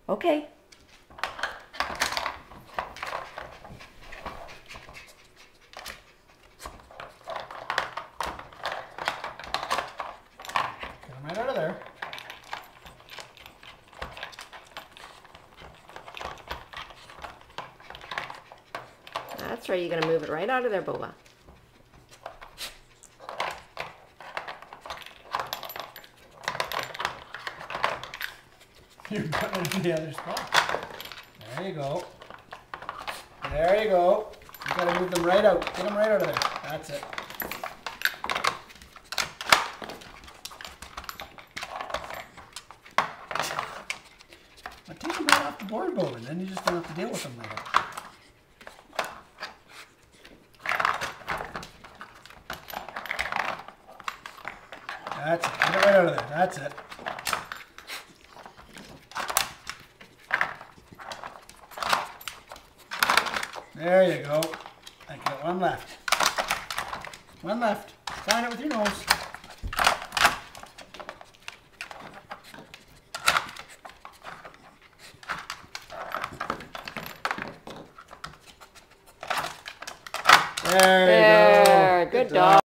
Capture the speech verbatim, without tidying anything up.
Okay. Get him right out of there. That's right. You're going to move it right out of there, Boba. You're putting it in the other spot. There you go. There you go. You gotta move them right out. Get them right out of there. That's it. But take them right off the board, Boba, and then you just don't have to deal with them later. That's it. Get it right out of there. That's it. There you go. I got one left. One left. Sign it with your nose. There you go. There. Good dog.